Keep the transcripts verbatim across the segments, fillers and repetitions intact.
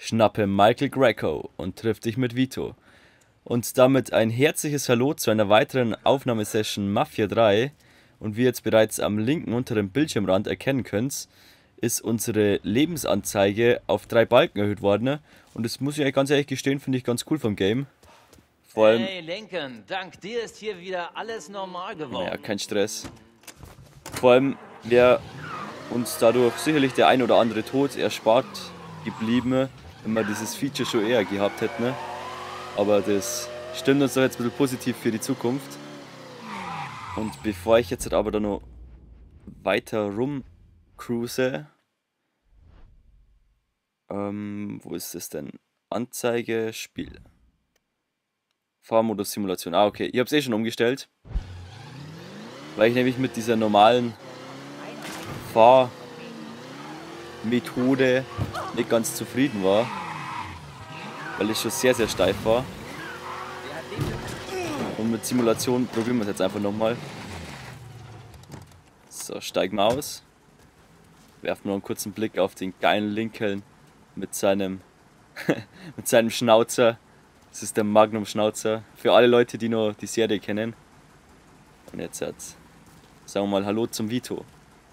Schnappe Michael Greco und triff dich mit Vito. Und damit ein herzliches Hallo zu einer weiteren Aufnahmesession Mafia drei. Und wie ihr jetzt bereits am linken unteren Bildschirmrand erkennen könnt, ist unsere Lebensanzeige auf drei Balken erhöht worden. Und das muss ich eigentlich ganz ehrlich gestehen, finde ich ganz cool vom Game. Vor allem, hey Lincoln, dank dir ist hier wieder alles normal geworden. naja, kein Stress. Vor allem wäre uns dadurch sicherlich der ein oder andere Tod erspart geblieben, wenn wir dieses Feature schon eher gehabt hätten. Ne? Aber das stimmt uns doch jetzt ein bisschen positiv für die Zukunft. Und bevor ich jetzt aber da noch weiter rumcruise, ähm, wo ist es denn? Anzeige, Spiel. Fahrmodus Simulation. Ah, okay. Ich habe es eh schon umgestellt. Weil ich nämlich mit dieser normalen Fahrmethode nicht ganz zufrieden war. Weil es schon sehr, sehr steif war. Und mit Simulation probieren wir es jetzt einfach nochmal. So, steigen wir aus. Werfen wir noch einen kurzen Blick auf den geilen Lincoln mit seinem, mit seinem Schnauzer. Das ist der Magnum Schnauzer. Für alle Leute, die noch die Serie kennen. Und jetzt jetzt sagen wir mal Hallo zum Vito.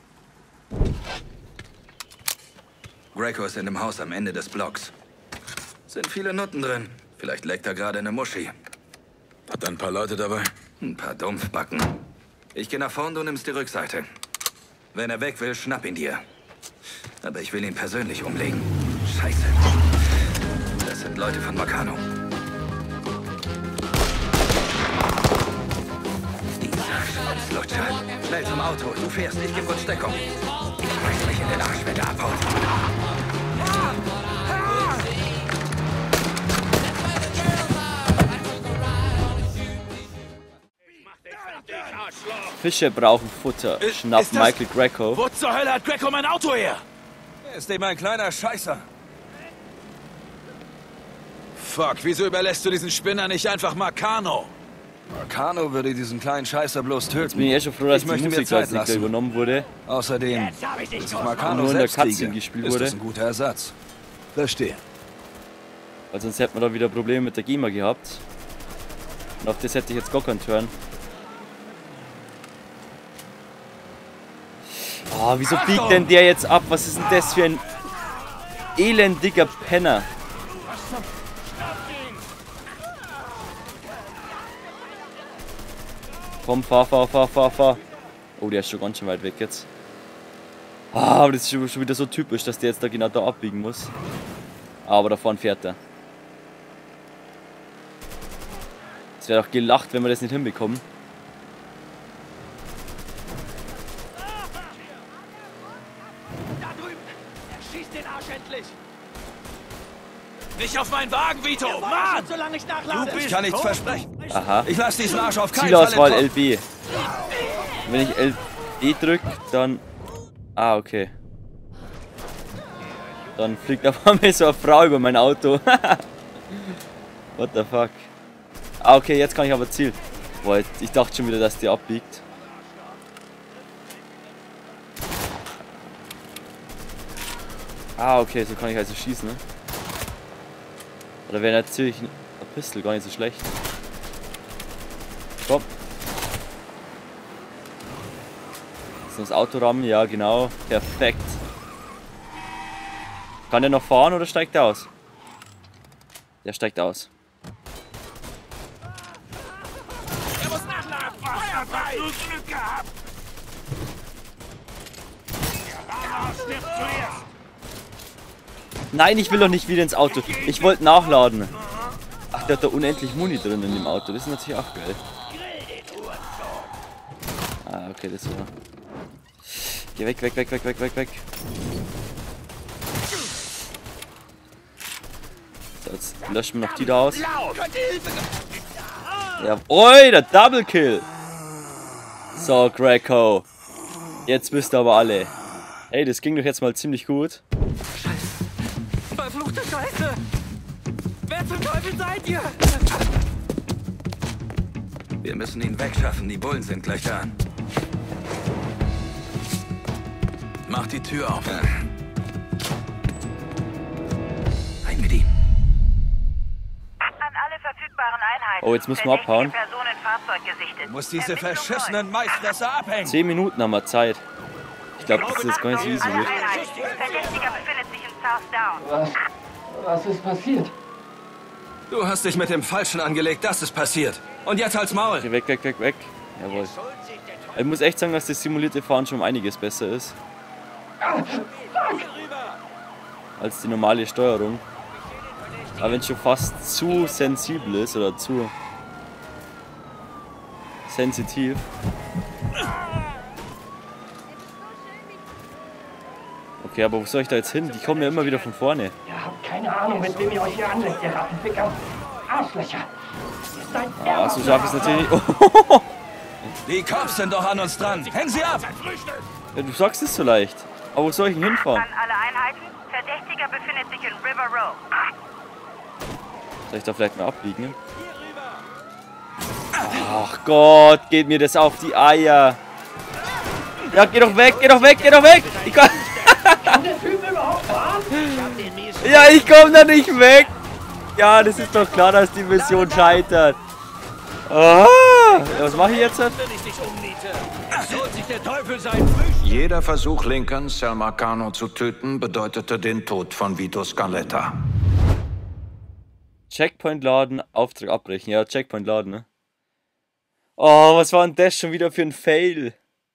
Greco ist in dem Haus am Ende des Blocks. Sind viele Nutten drin. Vielleicht leckt er gerade eine Muschi. Hat ein paar Leute dabei? Ein paar Dumpfbacken. Ich gehe nach vorn, du nimmst die Rückseite. Wenn er weg will, schnapp ihn dir. Aber ich will ihn persönlich umlegen. Scheiße. Das sind Leute von Meccano. Dieser Schmutzlutscher. Schnell zum Auto. Du fährst, ich gebe uns Deckung. Ich beiß mich in den Arsch, wenn der abhaut. Fische brauchen Futter. Ist- Schnappt ist das- Michael Greco. Wo zur Hölle hat Greco mein Auto her? Er ist eben ein kleiner Scheißer. Fuck, wieso überlässt du diesen Spinner nicht einfach Meccano? Meccano würde diesen kleinen Scheißer bloß töten. Jetzt bin ich eh schon froh, dass Ich die möchte mir Musik Zeit als nicht lassen. übernommen wurde. Außerdem, bis ich Meccano Nur in der selbst Cutscene kriege, gespielt ist wurde. das ein guter Ersatz. Verstehe. Weil sonst hätten wir da wieder Probleme mit der GEMA gehabt. Und auf das hätte ich jetzt gar keinen Turn. Oh, wieso biegt denn der jetzt ab? Was ist denn das für ein elendiger Penner? Komm, fahr, fahr, fahr, fahr, fahr. Oh, der ist schon ganz schön weit weg jetzt. Ah, aber das ist schon wieder so typisch, dass der jetzt da genau da abbiegen muss. Aber da vorne fährt er. Es wäre doch gelacht, wenn wir das nicht hinbekommen. Nicht auf meinen Wagen, Vito! Mann! Solange ich Du nachlade. bist ich kann nichts versprechen. Aha. Ich lasse diesen Arsch auf keinen Fall Zielauswahl entkommen. L B. Wenn ich L B drücke, dann... Ah, okay. Dann fliegt auf einmal so eine Frau über mein Auto. What the fuck. Ah, okay, jetzt kann ich aber zielen. Boah, ich dachte schon wieder, dass die abbiegt. Ah, okay, so kann ich also schießen, ne? Oder wäre natürlich ein Pistol gar nicht so schlecht. Komm. Ist das Auto rammen? Ja, genau. Perfekt. Kann der noch fahren oder steigt er aus? Der steigt aus. Er muss nachladen! Feuer frei! Du Glück gehabt! Stirbt zuerst! Nein, ich will doch nicht wieder ins Auto. Ich wollte nachladen. Ach, der hat da unendlich Muni drin in dem Auto. Das ist natürlich auch geil. Ah, okay, das war... Geh weg, weg, weg, weg, weg, weg, weg. So, jetzt löschen wir noch die da aus. Ja, oi, der Double Kill. So, Greco. Jetzt wisst ihr aber alle. Hey, das ging doch jetzt mal ziemlich gut. Verfluchte Scheiße! Wer zum Teufel seid ihr? Wir müssen ihn wegschaffen. Die Bullen sind gleich da. Mach die Tür auf. Ein Oh, jetzt müssen wir abhauen. Du musst diese verschissenen Maisfresser abhängen. Zehn Minuten haben wir Zeit. Ich glaube, dass das gar nicht so easy wird. Verdächtiger befindet sich in South Down. Was? Was ist passiert? Du hast dich mit dem Falschen angelegt, das ist passiert. Und jetzt halt's Maul. Okay, weg, weg, weg, weg. Jawohl. Ich muss echt sagen, dass das simulierte Fahren schon um einiges besser ist. Als die normale Steuerung. Aber wenn es schon fast zu sensibel ist oder zu sensitiv. Okay, aber wo soll ich da jetzt hin? Die kommen ja immer wieder von vorne. Ihr habt keine Ahnung, mit wem ihr euch hier anlegt, ihr Rattenficker. Arschlöcher. Ihr seid Ah, so scharf ist natürlich nicht. Die Cops sind doch an uns dran. Hängen sie ab! Ja, du sagst es so leicht. Aber wo soll ich denn hinfahren? An alle Einheiten. Verdächtiger befindet sich in River Row. Soll ich da vielleicht mal abbiegen? Ach Gott, geht mir das auf die Eier. Ja, geh doch weg, geh doch weg, geh doch weg! Ich kann Kann der Typ überhaupt fahren? ja, ich komme da nicht weg! Ja, das ist doch klar, dass die Mission scheitert. Ah, was mache ich jetzt? Jeder Versuch Lincolns, Sal Marcano zu töten, bedeutete den Tod von Vito Scaletta. Checkpoint laden, Auftrag abbrechen. Ja, Checkpoint laden, ne? Oh, was war denn das schon wieder für ein Fail?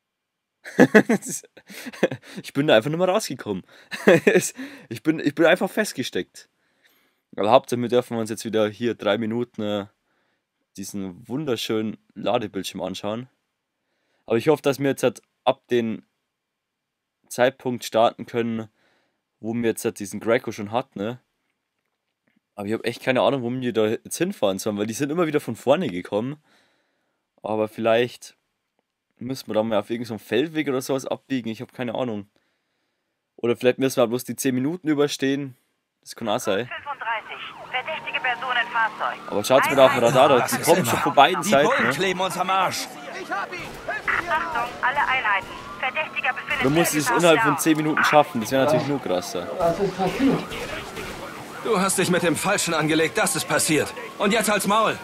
Ich bin da einfach nicht mehr rausgekommen. ich, bin, ich bin einfach festgesteckt. Aber Hauptsache, dürfen wir uns jetzt wieder hier drei Minuten äh, diesen wunderschönen Ladebildschirm anschauen. Aber ich hoffe, dass wir jetzt halt ab dem Zeitpunkt starten können, wo wir jetzt halt diesen Greco schon hatten, ne? Aber ich habe echt keine Ahnung, wo wir da jetzt hinfahren sollen, weil die sind immer wieder von vorne gekommen. Aber vielleicht müssen wir da mal auf irgendeinem Feldweg oder sowas abbiegen, ich habe keine Ahnung. Oder vielleicht müssen wir bloß die zehn Minuten überstehen. Das kann auch sein. fünfunddreißig. Verdächtige Person im Fahrzeug. Aber schaut's mir da auf dem Radar, da, die kommen schon von beiden Die Seiten. Bullen Ne? kleben uns am Arsch. Achtung, alle Einheiten. Verdächtiger befindet Du musst sich es in innerhalb South von Down. zehn Minuten schaffen, das wäre natürlich nur krasser. Was ist passiert? Du hast dich mit dem Falschen angelegt, das ist passiert. Und jetzt halt's Maul.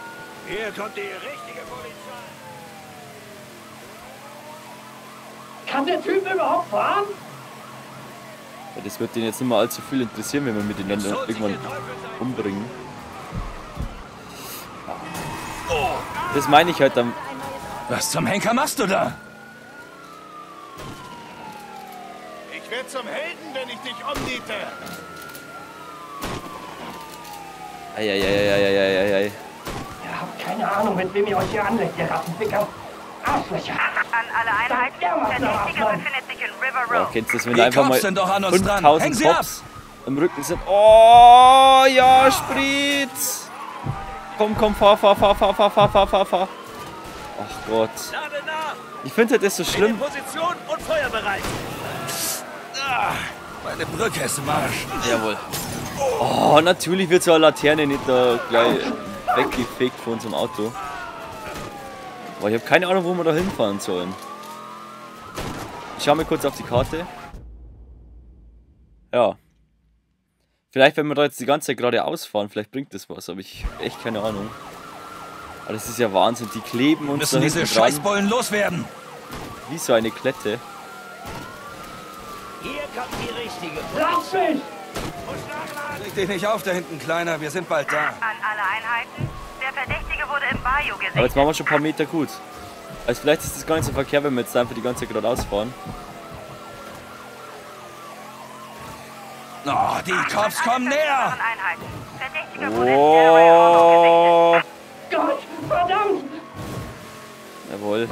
Kann der Typ überhaupt fahren? Ja, das wird den jetzt nicht mal allzu viel interessieren, wenn wir mit denen dann irgendwann umbringen. Das meine ich halt dann. Was zum Henker machst du da? Ich werde zum Helden, wenn ich dich umniete. Eieieiei. Ihr habt keine Ahnung, mit wem ihr euch hier anlegt, ihr Rattenficker. Arschlöcher. An alle Einheiten. Verdächtiger befindet sich in River Boah, Row. kennst du das, wenn Die da einfach Cops mal sind doch an uns dran. Hängen fünftausend sie ab. Cops im Rücken sind? Oh, ja, Spritz! Komm, komm, fahr, fahr, fahr, fahr, fahr, fahr, fahr, fahr, fahr. Ach Gott. Ich finde das so schlimm. Position und feuerbereit. Meine Brücke ist im Arsch. Jawohl. Oh, natürlich wird so eine Laterne nicht da gleich weggefegt von unserem Auto. Boah, ich habe keine Ahnung, wo wir da hinfahren sollen. Ich schaue mal kurz auf die Karte. Ja. Vielleicht, wenn wir da jetzt die ganze Zeit geradeaus fahren, vielleicht bringt das was, aber ich habe echt keine Ahnung. Aber das ist ja Wahnsinn, die kleben Wir uns da müssen diese hinten dran, Scheißbullen loswerden. wie so eine Klette. Hier kommt die richtige. Lass mich! Leg dich nicht auf da hinten, Kleiner, wir sind bald da. An alle Einheiten. Der Verdächtige wurde im Bayou Aber jetzt gesichtet. machen wir schon ein paar Meter gut. Also vielleicht ist das gar nicht so verkehrt, wenn wir jetzt einfach die ganze Zeit geradeaus fahren. Oh, die Cops kommen näher. An Einheiten. Verdächtiger wurde in Delaware auch noch Oh, gesichtet. Gott, verdammt! jawohl.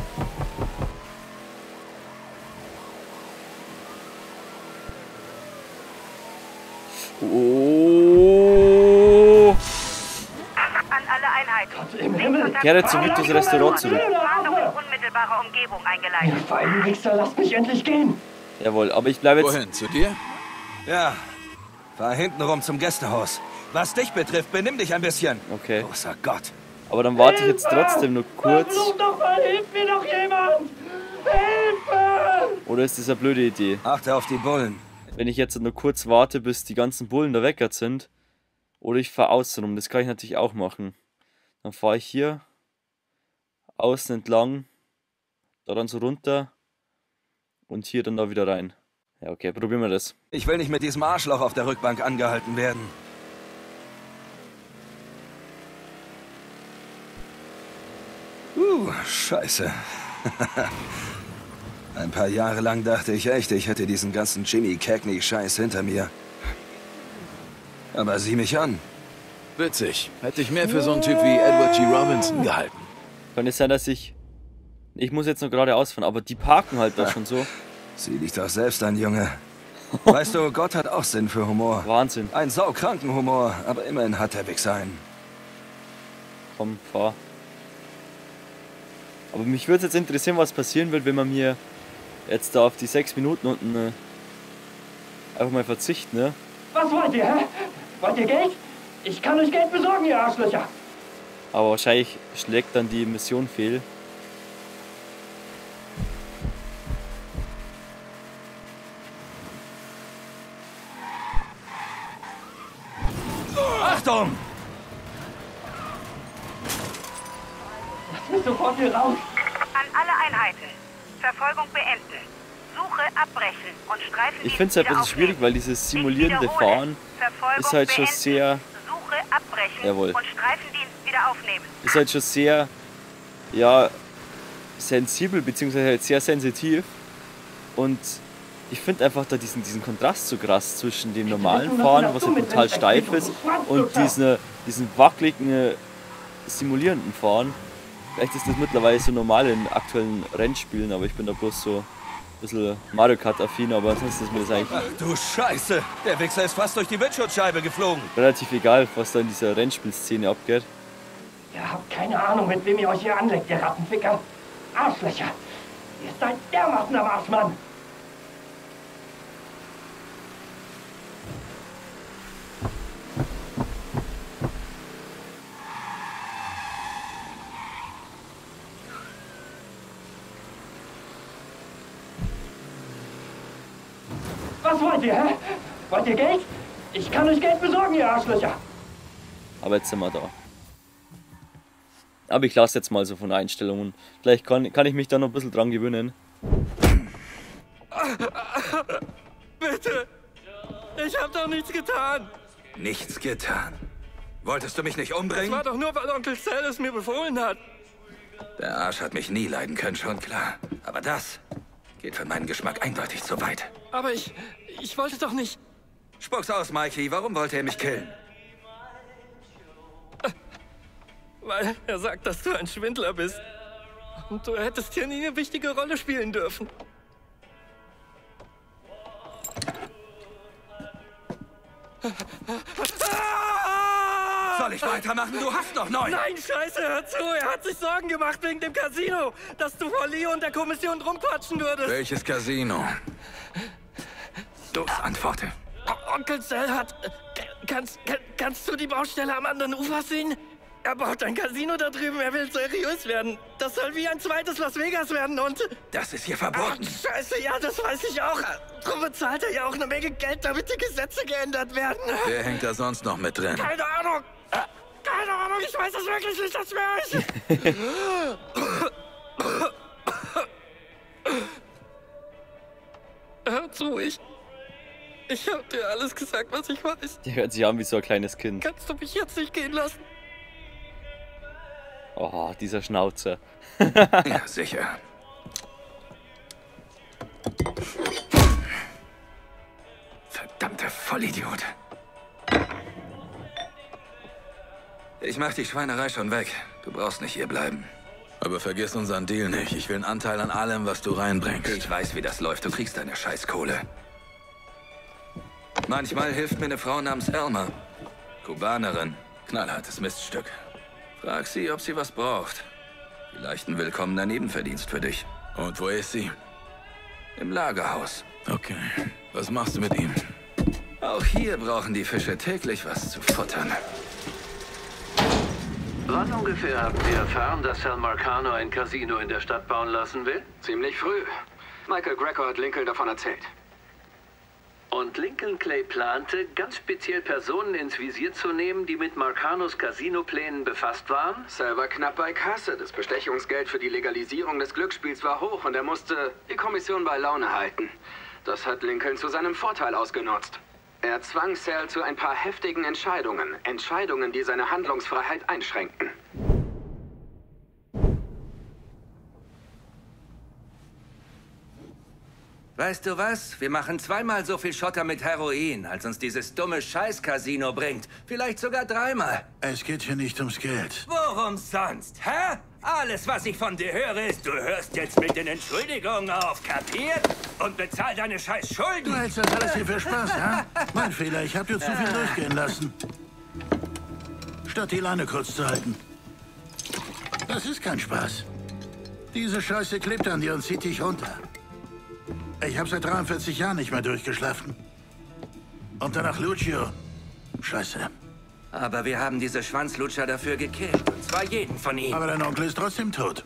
Oh. An alle Einheiten. Gott im Himmel! Kehre zu Vitos Restaurant zurück. Warnung in unmittelbarer Umgebung Ihr eingeleitet. feinen Wichser, lasst mich endlich gehen! Jawohl, aber ich bleibe jetzt. Wohin, zu dir? Ja, fahr hinten rum zum Gästehaus. Was dich betrifft, benimm dich ein bisschen. Okay. Großer Gott. Aber dann warte ich jetzt trotzdem nur kurz. Verflucht doch mal, hilft mir doch jemand! Hilfe! Oder ist das eine blöde Idee? Achte auf die Bullen. Wenn ich jetzt nur kurz warte, bis die ganzen Bullen da weg sind. Oder ich fahre außen rum. Das kann ich natürlich auch machen. Dann fahre ich hier außen entlang, da dann so runter und hier dann da wieder rein. Ja, okay, probieren wir das. Ich will nicht mit diesem Arschloch auf der Rückbank angehalten werden. Uh, scheiße. Ein paar Jahre lang dachte ich echt, ich hätte diesen ganzen Jimmy Cagney-Scheiß hinter mir. Aber sieh mich an. Witzig. Hätte ich mehr für so einen Typ wie Edward G. Robinson gehalten. Kann es sein, dass ich... Ich muss jetzt nur geradeaus fahren, aber die parken halt da schon so. Sieh dich doch selbst an, Junge. Weißt du, Gott hat auch Sinn für Humor. Wahnsinn. Ein saukranken Humor, aber immerhin hat der Wichser einen. Komm, fahr. Aber mich würde jetzt interessieren, was passieren wird, wenn man mir jetzt da auf die sechs Minuten unten äh, einfach mal verzichten, ne? Was wollt ihr, hä? Wollt ihr Geld? Ich kann euch Geld besorgen, ihr Arschlöcher. Aber wahrscheinlich schlägt dann die Mission fehl. Achtung! Lass mich sofort hier raus. An alle Einheiten. Verfolgung beenden. Suche abbrechen und Streifen. Ich finde es halt ein bisschen schwierig, weil dieses simulierende Fahren ist halt schon sehr... Suche abbrechen Jawohl. und Streifendienst wieder aufnehmen. Ist halt schon sehr, ja, sensibel, beziehungsweise halt sehr sensitiv. Und ich finde einfach da diesen, diesen Kontrast so krass zwischen dem normalen Fahren, was ja total steif ist, und diesen, diesen wackeligen, äh, simulierenden Fahren. Vielleicht ist das mittlerweile so normal in aktuellen Rennspielen, aber ich bin da bloß so ein bisschen Mario Kart-affin, aber ansonsten ist mir das eigentlich Ach du Scheiße! Der Wichser ist fast durch die Windschutzscheibe geflogen. relativ egal, was da in dieser Rennspielszene abgeht. Ihr habt keine Ahnung, mit wem ihr euch hier anlegt, ihr Rattenficker. Arschlöcher. Ihr seid dermaßen am Arsch, Mann. Was wollt ihr, hä? Wollt ihr Geld? Ich kann euch Geld besorgen, ihr Arschlöcher. Aber jetzt sind wir da. Aber ich lasse jetzt mal so von Einstellungen. Vielleicht kann, kann ich mich da noch ein bisschen dran gewöhnen. Bitte! Ich hab doch nichts getan! Nichts getan. Wolltest du mich nicht umbringen? Das war doch nur, weil Onkel Sal es mir befohlen hat. Der Arsch hat mich nie leiden können, schon klar. Aber das geht für meinen Geschmack eindeutig zu weit. Aber ich... ich wollte doch nicht... Spuck's aus, Mikey. Warum wollte er mich killen? Weil er sagt, dass du ein Schwindler bist. Und du hättest hier nie eine wichtige Rolle spielen dürfen. Soll ich weitermachen? Du hast noch neun! Nein, Scheiße, hör zu! Er hat sich Sorgen gemacht wegen dem Casino, dass du vor Leo und der Kommission rumquatschen würdest. Welches Casino? Los, antworte. O- Onkel Sal hat... Kannst, kann, kannst du die Baustelle am anderen Ufer sehen? Er baut ein Casino da drüben, er will seriös werden. Das soll wie ein zweites Las Vegas werden und... Das ist hier verboten. Ach, Scheiße, ja, das weiß ich auch. Drum bezahlt er ja auch eine Menge Geld, damit die Gesetze geändert werden. Wer hängt da sonst noch mit drin? Keine Ahnung. Keine Ahnung, ich weiß das wirklich nicht, das wäre ich. Hör zu, ich... Ich hab dir alles gesagt, was ich weiß. Der hört sich an wie so ein kleines Kind. Kannst du mich jetzt nicht gehen lassen? Oh, dieser Schnauzer. Ja, sicher. Verdammter Vollidiot. Ich mach die Schweinerei schon weg. Du brauchst nicht hier bleiben. Aber vergiss unseren Deal nicht. Ich will einen Anteil an allem, was du reinbringst. Ich weiß, wie das läuft. Du kriegst deine Scheißkohle. Manchmal hilft mir eine Frau namens Elma. Kubanerin. Knallhartes Miststück. Frag sie, ob sie was braucht. Vielleicht ein willkommener Nebenverdienst für dich. Und wo ist sie? Im Lagerhaus. Okay. Was machst du mit ihm? Auch hier brauchen die Fische täglich was zu futtern. Wann ungefähr haben wir erfahren, dass Sal Marcano ein Casino in der Stadt bauen lassen will? Ziemlich früh. Michael Greco hat Lincoln davon erzählt. Und Lincoln Clay plante, ganz speziell Personen ins Visier zu nehmen, die mit Marcanos Casino-Plänen befasst waren? Selber knapp bei Kasse. Das Bestechungsgeld für die Legalisierung des Glücksspiels war hoch und er musste die Kommission bei Laune halten. Das hat Lincoln zu seinem Vorteil ausgenutzt. Er zwang Sal zu ein paar heftigen Entscheidungen. Entscheidungen, die seine Handlungsfreiheit einschränkten. Weißt du was? Wir machen zweimal so viel Schotter mit Heroin, als uns dieses dumme Scheiß-Casino bringt. Vielleicht sogar dreimal. Es geht hier nicht ums Geld. Worum sonst, hä? Alles, was ich von dir höre, ist, du hörst jetzt mit den Entschuldigungen auf, kapiert? Und bezahl deine scheiß Schulden. Du hältst das alles hier für Spaß, hä? Mein Fehler, ich hab dir zu viel durchgehen lassen. Statt die Leine kurz zu halten. Das ist kein Spaß. Diese Scheiße klebt an dir und zieht dich runter. Ich habe seit dreiundvierzig Jahren nicht mehr durchgeschlafen. Und danach Lucio. Scheiße. Aber wir haben diese Schwanzlutscher dafür gekillt. Und zwar jeden von ihnen. Aber dein Onkel ist trotzdem tot.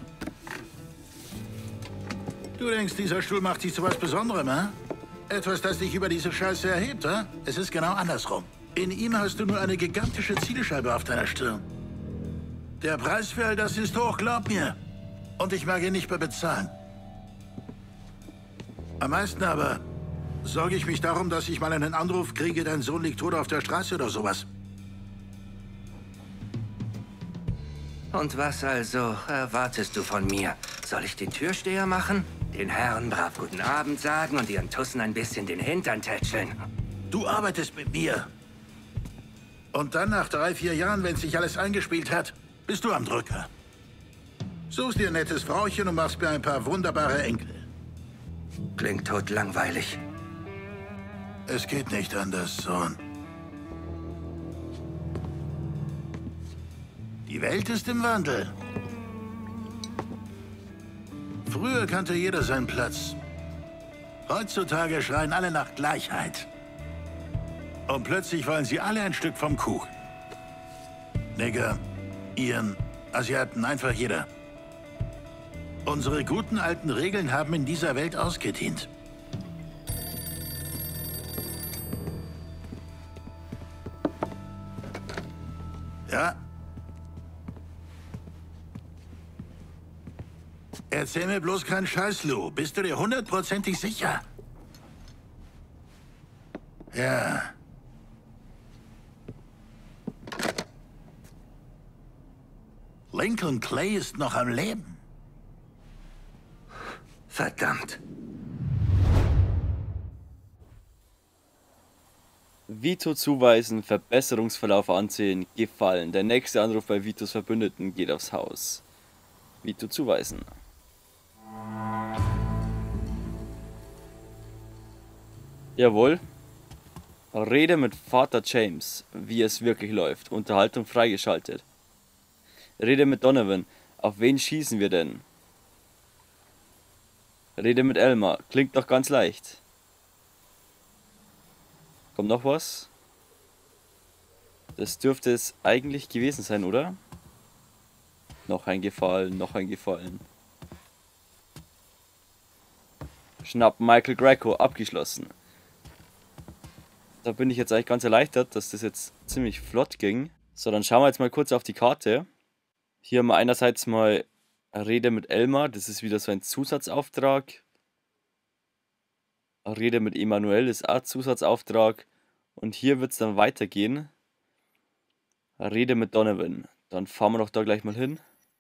Du denkst, dieser Stuhl macht dich zu was Besonderem, hä? Etwas, das dich über diese Scheiße erhebt, hä? Es ist genau andersrum. In ihm hast du nur eine gigantische Zielscheibe auf deiner Stirn. Der Preis für all das ist hoch, glaub mir. Und ich mag ihn nicht mehr bezahlen. Am meisten aber sorge ich mich darum, dass ich mal einen Anruf kriege, dein Sohn liegt tot auf der Straße oder sowas. Und was also erwartest du von mir? Soll ich den Türsteher machen? Den Herren brav guten Abend sagen und ihren Tussen ein bisschen den Hintern tätscheln? Du arbeitest mit mir. Und dann nach drei, vier Jahren, wenn sich alles eingespielt hat, bist du am Drücker. Suchst dir ein nettes Frauchen und machst mir ein paar wunderbare Enkel. Klingt totlangweilig. Es geht nicht anders, Sohn. Die Welt ist im Wandel. Früher kannte jeder seinen Platz. Heutzutage schreien alle nach Gleichheit. Und plötzlich wollen sie alle ein Stück vom Kuchen. Nigger, Iren, Asiaten, einfach jeder. Unsere guten alten Regeln haben in dieser Welt ausgedient. Ja? Erzähl mir bloß keinen Scheiß, Lou. Bist du dir hundertprozentig sicher? Ja. Lincoln Clay ist noch am Leben. Verdammt. Vito zuweisen, Verbesserungsverlauf ansehen, gefallen. Der nächste Anruf bei Vitos Verbündeten geht aufs Haus. Vito zuweisen. Jawohl. Rede mit Vater James, wie es wirklich läuft. Unterhaltung freigeschaltet. Rede mit Donovan. Auf wen schießen wir denn? Rede mit Elmer. Klingt doch ganz leicht. Kommt noch was? Das dürfte es eigentlich gewesen sein, oder? Noch ein Gefallen, noch ein Gefallen. Schnapp Michael Greco, abgeschlossen. Da bin ich jetzt eigentlich ganz erleichtert, dass das jetzt ziemlich flott ging. So, dann schauen wir jetzt mal kurz auf die Karte. Hier haben wir einerseits mal Rede mit Elmar, das ist wieder so ein Zusatzauftrag. Rede mit Emanuel ist auch Zusatzauftrag. Und hier wird es dann weitergehen. Rede mit Donovan. Dann fahren wir doch da gleich mal hin.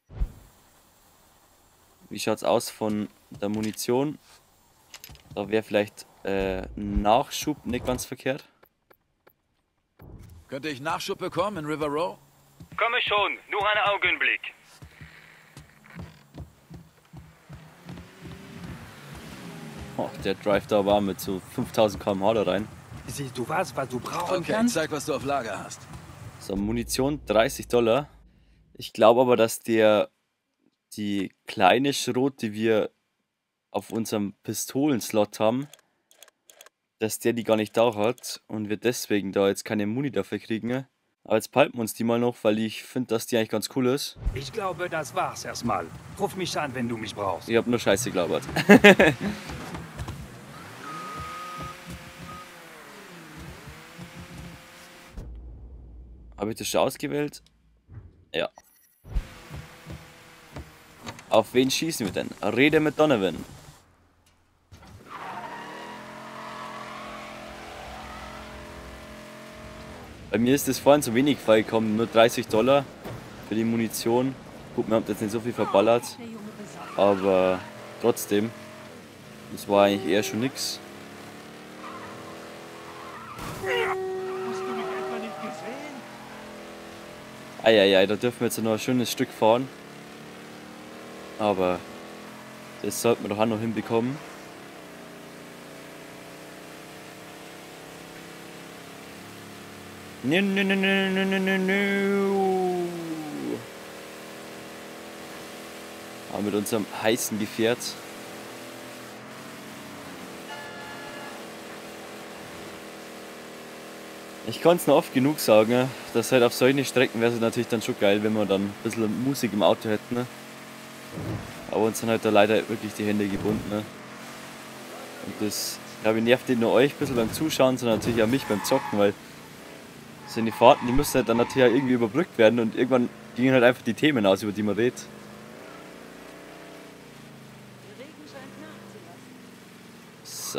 Wie schaut es aus von der Munition? Da wäre vielleicht äh, Nachschub nicht ganz verkehrt. Könnte ich Nachschub bekommen in River Row? Komme schon, nur einen Augenblick. Oh, der Drive da war mit so fünftausend Kilometer pro Stunde da rein. Siehst du was, was du brauchen Okay, kannst? zeig, was du auf Lager hast. So, Munition dreißig Dollar. Ich glaube aber, dass der die kleine Schrot, die wir auf unserem Pistolenslot haben, dass der die gar nicht da hat und wir deswegen da jetzt keine Muni dafür kriegen. Aber jetzt behalten wir uns die mal noch, weil ich finde, dass die eigentlich ganz cool ist. Ich glaube, das war's erstmal. Ruf mich an, wenn du mich brauchst. Ich hab nur Scheiße gelabert. Habe ich das schon ausgewählt? Ja. Auf wen schießen wir denn? Rede mit Donovan. Bei mir ist das vorhin zu wenig gekommen, nur dreißig Dollar für die Munition. Gut, wir haben jetzt nicht so viel verballert, aber trotzdem, das war eigentlich eher schon nix. Eieiei, da dürfen wir jetzt noch ein schönes Stück fahren. Aber das sollten wir doch auch noch hinbekommen. Nö, nö, nö, nö, nö, nö, nö. Aber mit unserem heißen Gefährt. Ich kann es nur oft genug sagen, dass halt auf solchen Strecken wäre es natürlich dann schon geil, wenn wir dann ein bisschen Musik im Auto hätten. Ne? Aber uns sind halt da leider wirklich die Hände gebunden. Ne? Und das, glaube ich, nervt nicht nur euch ein bisschen beim Zuschauen, sondern natürlich auch mich beim Zocken, weil das sind die Fahrten, die müssen halt dann natürlich auch irgendwie überbrückt werden und irgendwann gingen halt einfach die Themen aus, über die man redet. So.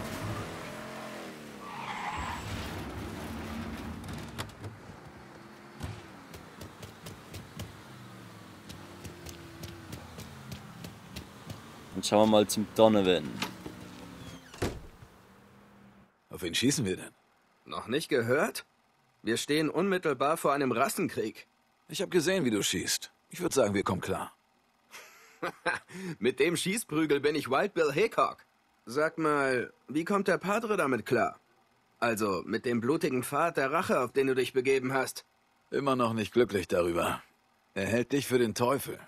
Dann schauen wir mal zum Donovan. Auf wen schießen wir denn? Noch nicht gehört? Wir stehen unmittelbar vor einem Rassenkrieg. Ich habe gesehen, wie du schießt. Ich würde sagen, wir kommen klar. Mit dem Schießprügel bin ich Wild Bill Hickok. Sag mal, wie kommt der Padre damit klar? Also mit dem blutigen Pfad der Rache, auf den du dich begeben hast. Immer noch nicht glücklich darüber. Er hält dich für den Teufel.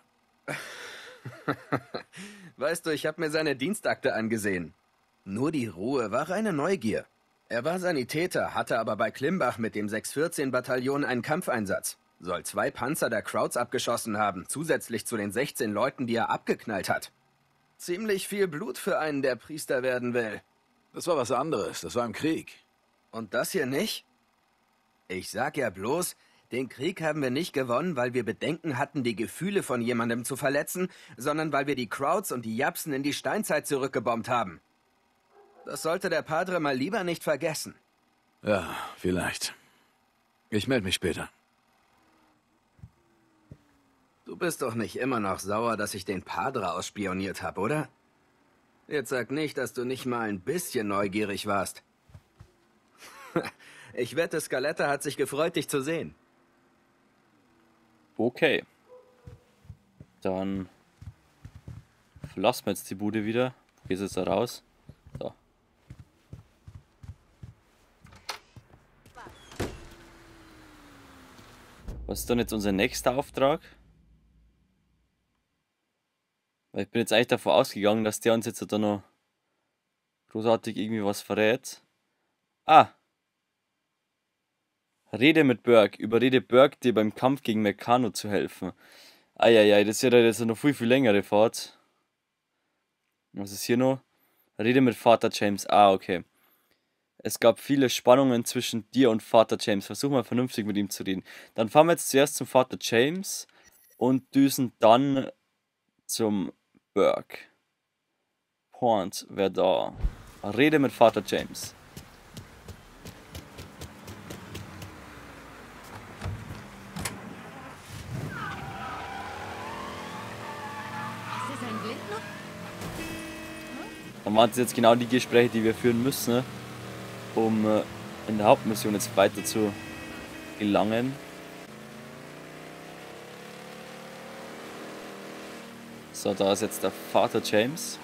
Weißt du, ich habe mir seine Dienstakte angesehen. Nur die Ruhe war reine Neugier. Er war Sanitäter, hatte aber bei Klimbach mit dem sechs vierzehn Bataillon einen Kampfeinsatz. Soll zwei Panzer der Krauts abgeschossen haben, zusätzlich zu den sechzehn Leuten, die er abgeknallt hat. Ziemlich viel Blut für einen, der Priester werden will. Das war was anderes, das war im Krieg. Und das hier nicht? Ich sag ja bloß, den Krieg haben wir nicht gewonnen, weil wir Bedenken hatten, die Gefühle von jemandem zu verletzen, sondern weil wir die Krauts und die Japsen in die Steinzeit zurückgebombt haben. Das sollte der Padre mal lieber nicht vergessen. Ja, vielleicht. Ich melde mich später. Du bist doch nicht immer noch sauer, dass ich den Padre ausspioniert habe, oder? Jetzt sag nicht, dass du nicht mal ein bisschen neugierig warst. Ich wette, Scaletta hat sich gefreut, dich zu sehen. Okay. Dann verlassen wir jetzt die Bude wieder. Gehst jetzt da raus. So. Was ist dann jetzt unser nächster Auftrag? Weil ich bin jetzt eigentlich davon ausgegangen, dass der uns jetzt da noch großartig irgendwie was verrät. Ah! Rede mit Burke. Überrede Burke, dir beim Kampf gegen Meccano zu helfen. Eieiei, das ist ja jetzt noch viel, viel längere Fahrt. Was ist hier noch? Rede mit Vater James. Ah, okay. Es gab viele Spannungen zwischen dir und Vater James. Versuch mal vernünftig mit ihm zu reden. Dann fahren wir jetzt zuerst zum Vater James und düsen dann zum Burke. Point wäre da. Rede mit Vater James. Dann waren es jetzt genau die Gespräche, die wir führen müssen, ne? Um äh, in der Hauptmission jetzt weiter zu gelangen. So, da ist jetzt der Vater James.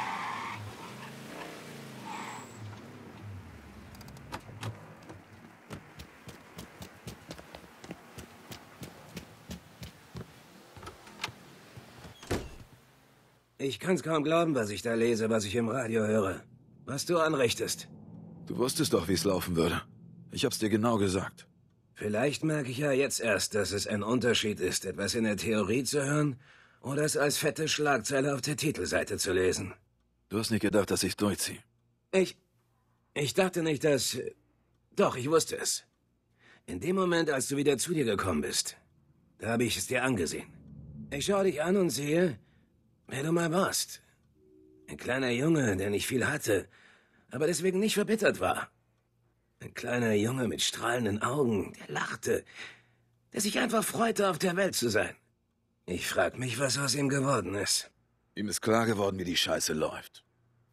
Ich kann's kaum glauben, was ich da lese, was ich im Radio höre. Was du anrichtest. Du wusstest doch, wie es laufen würde. Ich hab's dir genau gesagt. Vielleicht merke ich ja jetzt erst, dass es ein Unterschied ist, etwas in der Theorie zu hören oder es als fette Schlagzeile auf der Titelseite zu lesen. Du hast nicht gedacht, dass ich durchziehe. Ich... Ich dachte nicht, dass... Doch, ich wusste es. In dem Moment, als du wieder zu dir gekommen bist, da habe ich es dir angesehen. Ich schaue dich an und sehe, wer du mal warst. Ein kleiner Junge, der nicht viel hatte, aber deswegen nicht verbittert war. Ein kleiner Junge mit strahlenden Augen, der lachte, der sich einfach freute, auf der Welt zu sein. Ich frag mich, was aus ihm geworden ist. Ihm ist klar geworden, wie die Scheiße läuft.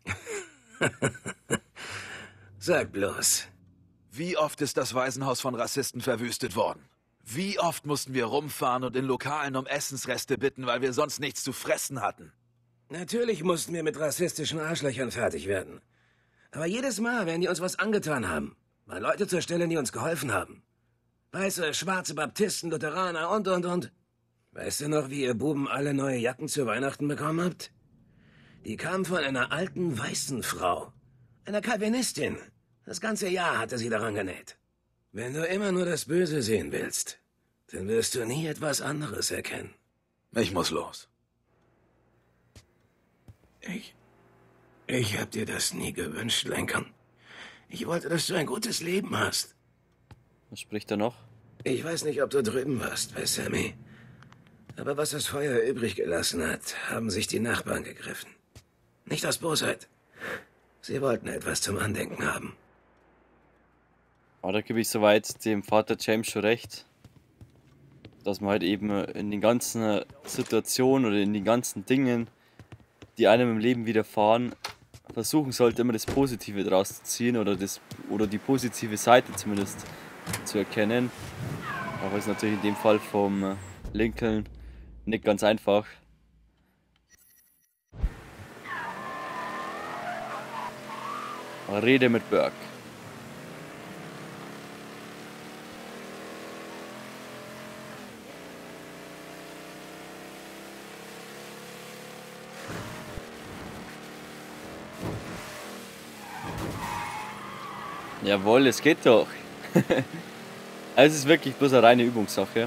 Sag bloß. Wie oft ist das Waisenhaus von Rassisten verwüstet worden? Wie oft mussten wir rumfahren und in Lokalen um Essensreste bitten, weil wir sonst nichts zu fressen hatten? Natürlich mussten wir mit rassistischen Arschlöchern fertig werden. Aber jedes Mal, wenn die uns was angetan haben, waren Leute zur Stelle, die uns geholfen haben. Weiße, schwarze Baptisten, Lutheraner und, und, und. Weißt du noch, wie ihr Buben alle neue Jacken zu Weihnachten bekommen habt? Die kamen von einer alten, weißen Frau. Einer Calvinistin. Das ganze Jahr hatte sie daran genäht. Wenn du immer nur das Böse sehen willst, dann wirst du nie etwas anderes erkennen. Ich muss los. Ich... Ich hab dir das nie gewünscht, Lincoln. Ich wollte, dass du ein gutes Leben hast. Was spricht er noch? Ich weiß nicht, ob du drüben warst bei Sammy. Aber was das Feuer übrig gelassen hat, haben sich die Nachbarn gegriffen. Nicht aus Bosheit. Sie wollten etwas zum Andenken haben. Aber da gebe ich soweit dem Vater James schon recht, dass man halt eben in den ganzen Situationen oder in den ganzen Dingen, die einem im Leben widerfahren, versuchen sollte, immer das Positive draus zu ziehen oder, das, oder die positive Seite zumindest zu erkennen. Aber ist natürlich in dem Fall vom Lincoln nicht ganz einfach. Rede mit Burke. Jawohl, es geht doch. Also es ist wirklich bloß eine reine Übungssache.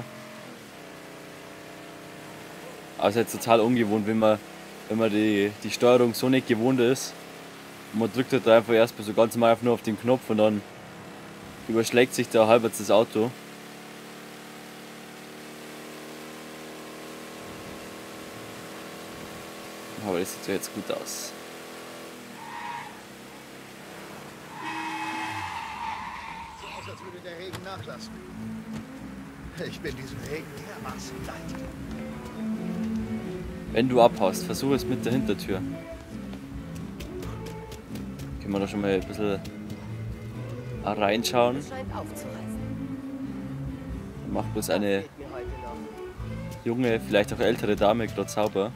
Aber es ist jetzt total ungewohnt, wenn man, wenn man die, die Steuerung so nicht gewohnt ist. Und man drückt halt einfach erstmal so ganz normal einfach nur auf den Knopf und dann überschlägt sich da halbwegs das Auto. Aber das sieht ja jetzt gut aus. Als würde der Regen nachlassen. Ich bin diesem Regen dermaßen leid. Wenn du abhaust, versuch es mit der Hintertür. Können wir da schon mal ein bisschen reinschauen. Macht bloß eine junge, vielleicht auch ältere Dame gerade sauber.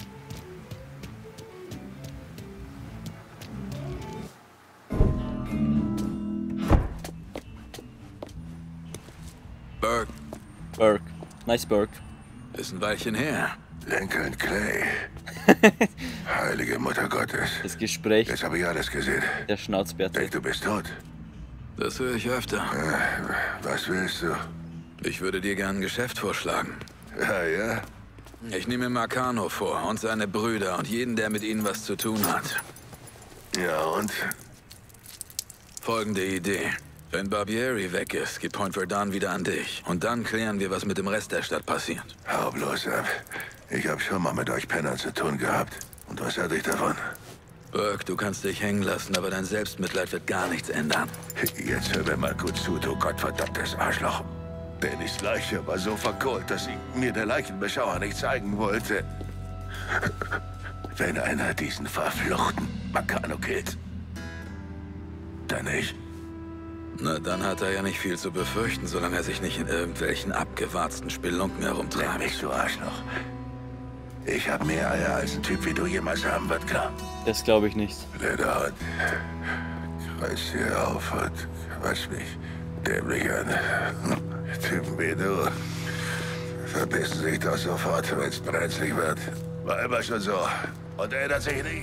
Burke. Burke. Nice Burke. Ist ein Weilchen her. Lincoln Clay. Heilige Mutter Gottes. Das Gespräch. Jetzt habe ich alles gesehen. Der Schnauzbärte. Denk, du bist tot. Das höre ich öfter. Äh, was willst du? Ich würde dir gern ein Geschäft vorschlagen. Ja, ja? Ich nehme Marcano vor und seine Brüder und jeden, der mit ihnen was zu tun hat. Ja, und? Folgende Idee. Wenn Barbieri weg ist, geht Point Verdun wieder an dich. Und dann klären wir, was mit dem Rest der Stadt passiert. Hau bloß ab. Ich hab schon mal mit euch Pennern zu tun gehabt. Und was hatte ich davon? Burke, du kannst dich hängen lassen, aber dein Selbstmitleid wird gar nichts ändern. Jetzt hör mir mal gut zu, du gottverdammtes Arschloch. Bennys Leiche war so verkohlt, dass sie mir der Leichenbeschauer nicht zeigen wollte. Wenn einer diesen verfluchten Marcano killt, dann ich. Na, dann hat er ja nicht viel zu befürchten, solange er sich nicht in irgendwelchen abgewarzten Spelunken herumtreibt. Nenn mich, du Arschloch. Ich hab mehr Eier als ein Typ wie du jemals haben wird, klar. Das glaube ich nicht. Lederhaut. Reiß hier auf und quatsch mich dämlich an. Typen wie du verpissen sich doch sofort, wenn's brenzlig wird. War immer schon so. Und ändert sich nie.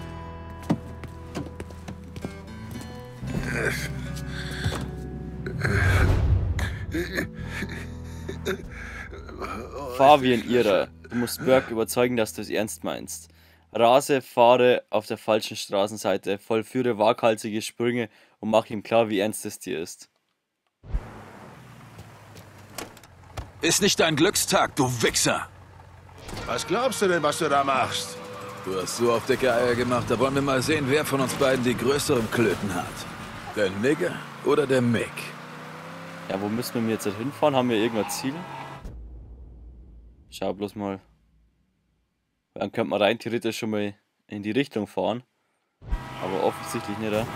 Fahr wie ein Irrer. Du musst Burke überzeugen, dass du es ernst meinst. Rase, fahre auf der falschen Straßenseite, vollführe waghalsige Sprünge und mach ihm klar, wie ernst es dir ist. Ist nicht dein Glückstag, du Wichser. Was glaubst du denn, was du da machst? Du hast so auf dicke Eier gemacht, da wollen wir mal sehen, wer von uns beiden die größeren Klöten hat. Der Nigger oder der Mick? Ja, wo müssen wir jetzt hinfahren? Haben wir irgendein Ziel? Schau bloß mal. Dann könnte man rein theoretisch schon mal in die Richtung fahren. Aber offensichtlich nicht, ja.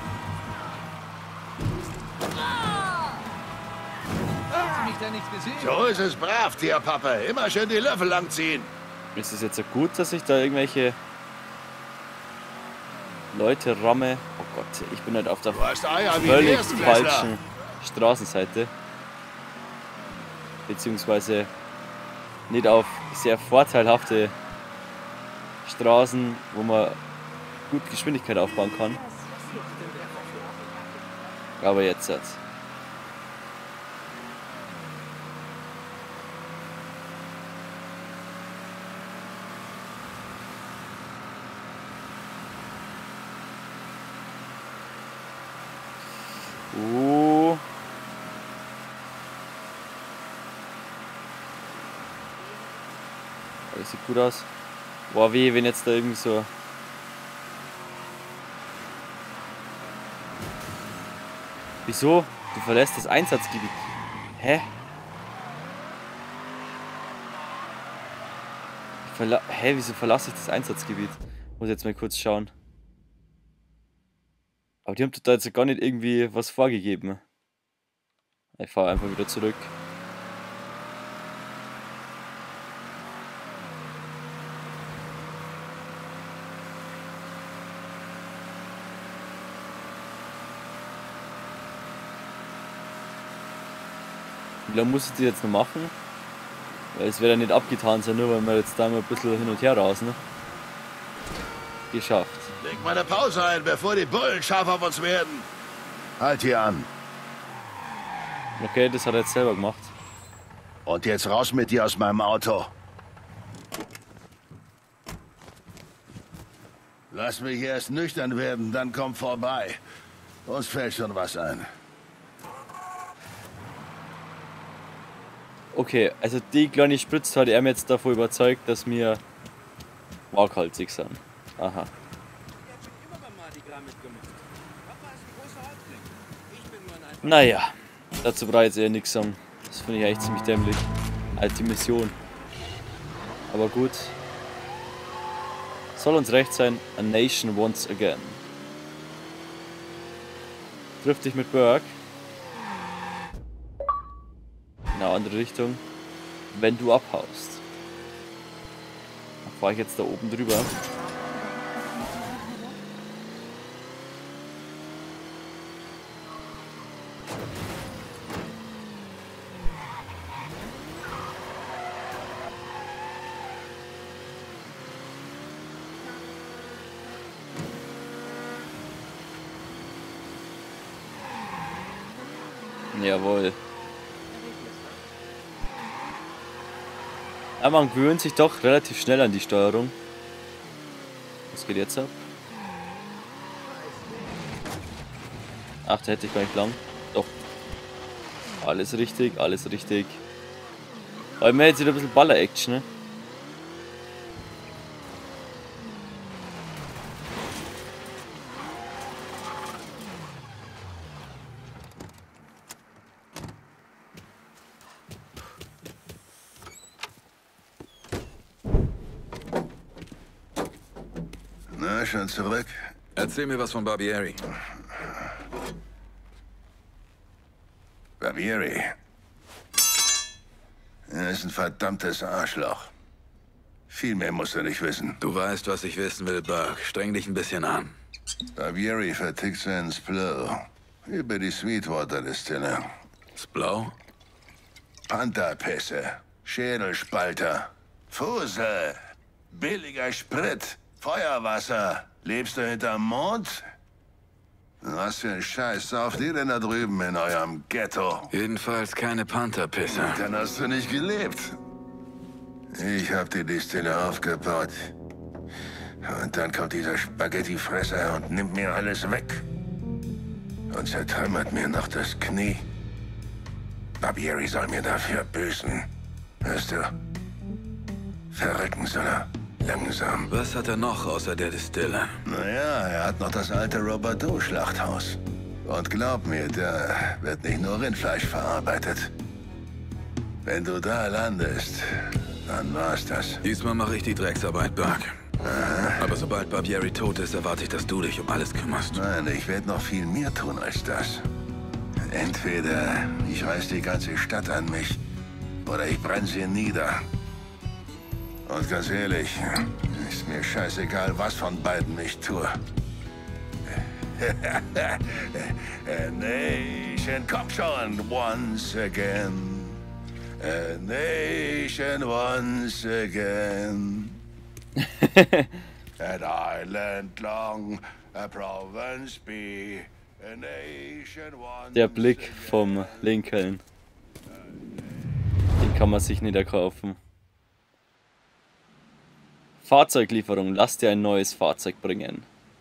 So ist es brav, Tierpappe. Immer schön die Löffel langziehen. Ist es jetzt so gut, dass ich da irgendwelche Leute ramme? Oh Gott, ich bin halt auf der völlig falschen Straßenseite. Beziehungsweise nicht auf sehr vorteilhafte Straßen, wo man gut Geschwindigkeit aufbauen kann. Aber jetzt jetzt. Oh. Das sieht gut aus. Boah, weh, wenn jetzt da irgendwie so... Wieso? Du verlässt das Einsatzgebiet. Hä? Ich verla Hä, wieso verlasse ich das Einsatzgebiet? Muss jetzt mal kurz schauen. Aber die haben da jetzt gar nicht irgendwie was vorgegeben. Ich fahre einfach wieder zurück. Wie lange muss ich die jetzt noch machen? Weil es wird ja nicht abgetan sein, nur weil wir jetzt da mal ein bisschen hin und her rasen. Geschafft. Leg mal eine Pause ein, bevor die Bullen scharf auf uns werden. Halt hier an. Okay, das hat er jetzt selber gemacht. Und jetzt raus mit dir aus meinem Auto. Lass mich erst nüchtern werden, dann komm vorbei. Uns fällt schon was ein. Okay, also die kleine Spritze hat er mir jetzt davon überzeugt, dass wir waghalsig sind. Aha. Naja, dazu brauche ich jetzt eher nichts sagen. Das finde ich eigentlich ziemlich dämlich. Alte Mission. Aber gut. Soll uns recht sein, a nation once again. Triff dich mit Burke. In eine andere Richtung. Wenn du abhaust. Dann fahre ich jetzt da oben drüber. Jawohl. Ja, man gewöhnt sich doch relativ schnell an die Steuerung. Was geht jetzt ab? Ach, da hätte ich gar nicht lang. Doch. Alles richtig, alles richtig. Aber mir jetzt wieder ein bisschen Baller-Action, ne? Na, schon zurück? Erzähl mir was von Barbieri. Barbieri. Er ist ein verdammtes Arschloch. Viel mehr musst du nicht wissen. Du weißt, was ich wissen will, Burke. Streng dich ein bisschen an. Barbieri vertickt seinen Splow über die Sweetwater-Distille. Splow? Pantherpässe, Schädelspalter, Fusel, billiger Sprit, Feuerwasser. Lebst du hinterm Mond? Was für ein Scheiß sauft ihr denn da drüben in eurem Ghetto? Jedenfalls keine Pantherpisse. Dann hast du nicht gelebt. Ich hab die Distille aufgebaut. Und dann kommt dieser Spaghettifresser und nimmt mir alles weg. Und zertrümmert mir noch das Knie. Barbieri soll mir dafür büßen. Hörst du? Verrecken soll er. Langsam. Was hat er noch außer der Distille? Naja, er hat noch das alte Roberto-Schlachthaus. Und glaub mir, da wird nicht nur Rindfleisch verarbeitet. Wenn du da landest, dann war's das. Diesmal mache ich die Drecksarbeit, Buck. Aha. Aber sobald Barbieri tot ist, erwarte ich, dass du dich um alles kümmerst. Nein, ich werde noch viel mehr tun als das. Entweder ich reiß die ganze Stadt an mich, oder ich brenne sie nieder. Und ganz ehrlich, ist mir scheißegal, was von beiden ich tue. A nation, komm schon, once again. A nation once again. An island long, a province be, a nation once. Der Blick vom Lincoln. Den kann man sich nicht erkaufen. Fahrzeuglieferung. Lass dir ein neues Fahrzeug bringen.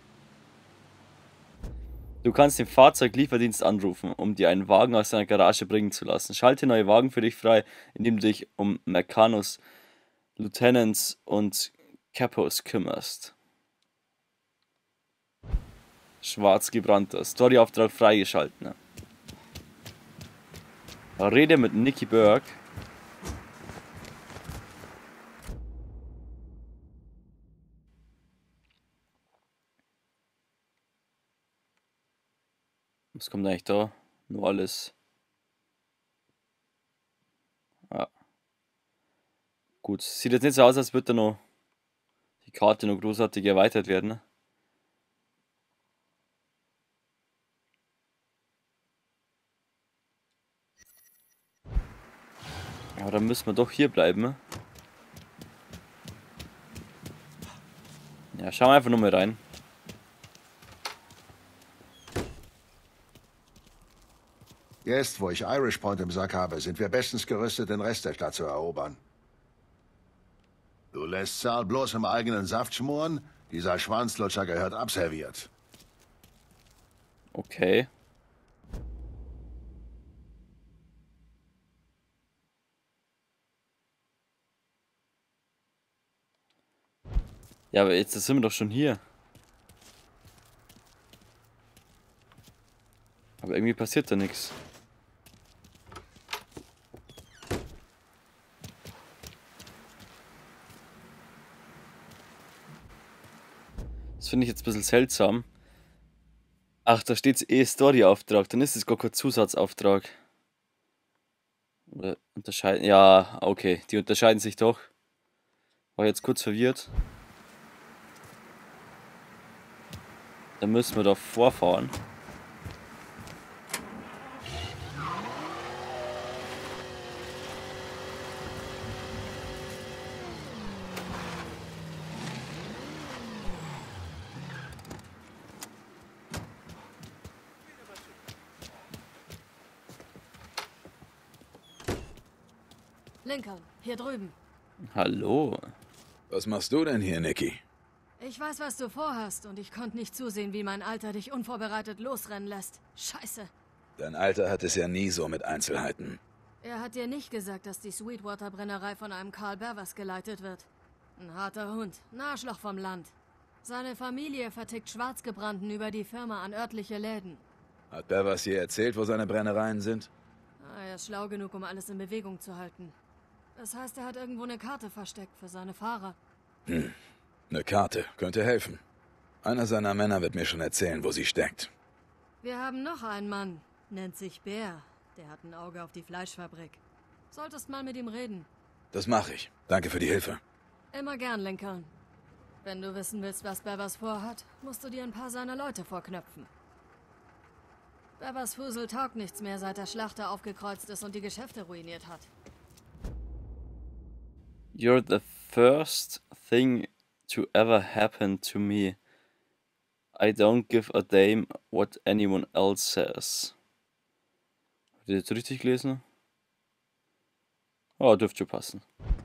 Du kannst den Fahrzeuglieferdienst anrufen, um dir einen Wagen aus deiner Garage bringen zu lassen. Schalte neue Wagen für dich frei, indem du dich um Marcanos, Lieutenants und Capos kümmerst. Schwarz gebrannter. Storyauftrag freigeschalten. Rede mit Nicky Burke. Was kommt eigentlich da? Nur alles. Ja. Gut. Sieht jetzt nicht so aus, als würde da noch die Karte noch großartig erweitert werden. Ne? Aber dann müssen wir doch hier bleiben. Ne? Ja, schauen wir einfach nur mal rein. Jetzt, wo ich Irish Point im Sack habe, sind wir bestens gerüstet, den Rest der Stadt zu erobern. Du lässt Saul bloß im eigenen Saft schmoren? Dieser Schwanzlutscher gehört abserviert. Okay. Ja, aber jetzt sind wir doch schon hier. Aber irgendwie passiert da nichts. Das finde ich jetzt ein bisschen seltsam. Ach, da steht eh Story-Auftrag. Dann ist es gar kein Zusatzauftrag. Oder unterscheiden. Ja, okay. Die unterscheiden sich doch. War jetzt kurz verwirrt. Dann müssen wir da vorfahren. Lincoln, hier drüben. Hallo. Was machst du denn hier, Nicky? Ich weiß, was du vorhast und ich konnte nicht zusehen, wie mein Alter dich unvorbereitet losrennen lässt. Scheiße. Dein Alter hat es ja nie so mit Einzelheiten. Er hat dir nicht gesagt, dass die Sweetwater-Brennerei von einem Karl Bervers geleitet wird. Ein harter Hund, ein Arschloch vom Land. Seine Familie vertickt Schwarzgebrannten über die Firma an örtliche Läden. Hat Bervers dir erzählt, wo seine Brennereien sind? Ah, er ist schlau genug, um alles in Bewegung zu halten. Das heißt, er hat irgendwo eine Karte versteckt für seine Fahrer. Hm, eine Karte. Könnte helfen. Einer seiner Männer wird mir schon erzählen, wo sie steckt. Wir haben noch einen Mann. Nennt sich Bär. Der hat ein Auge auf die Fleischfabrik. Solltest mal mit ihm reden. Das mache ich. Danke für die Hilfe. Immer gern, Lincoln. Wenn du wissen willst, was Bervers vorhat, musst du dir ein paar seiner Leute vorknöpfen. Bervers Fusel taugt nichts mehr, seit der Schlachter aufgekreuzt ist und die Geschäfte ruiniert hat. You're the first thing to ever happen to me. I don't give a damn what anyone else says. Habt ihr das richtig gelesen? Oh, dürfte schon passen.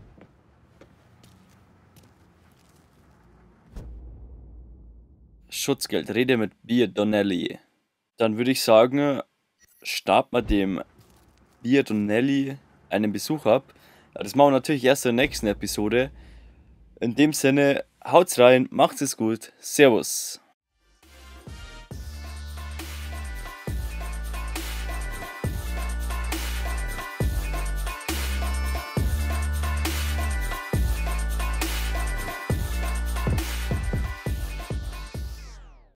Schutzgeld, Rede mit Bea Donnelly. Dann würde ich sagen, starten wir dem Beard und Nelly einen Besuch habe. Das machen wir natürlich erst in der nächsten Episode. In dem Sinne, haut's rein, macht's es gut, Servus.